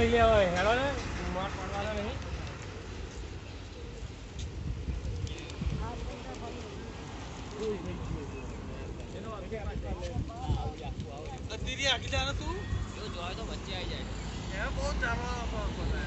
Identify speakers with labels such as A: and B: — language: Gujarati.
A: લઈ લે હવે હેડો ને માર પડવાના નહીં
B: દીદી આગળ જાને તું જો જોય તો વચ્ચે આવી જાય એ બહુ ચાલવા